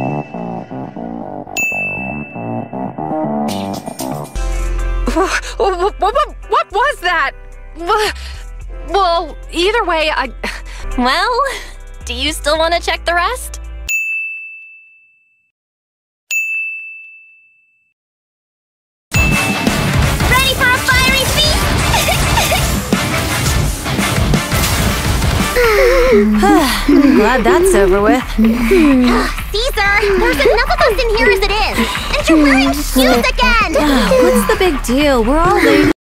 What was that? Well, either way, Well, do you still want to check the rest? Ready for a fiery feast? I'm glad that's over with. Caesar, there's enough of us in here as it is. And you're wearing shoes again! What's the big deal? We're all late.